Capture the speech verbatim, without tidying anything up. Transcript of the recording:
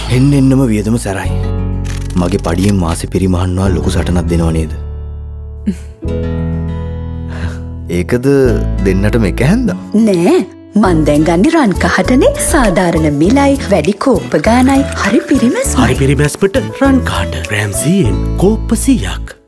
එන්න එන්නම වියදම සැරයි. මගේ පඩියෙන් මාසෙ පිරිමහන්නවා ලොකු සටනක් දෙනව නේද? ඒකද දෙන්නටම එක හැන්දා? නෑ, මන් දැන් ගන්නේ රන් කහටනේ. සාධාරණ මිලයි, වැඩි කෝප්ප ගානයි, හරි පිරිමැස්මයි. හරි පිරිමැස්මට රන් කහට. රෑම් සීයෙන් කෝප්ප සීයක්.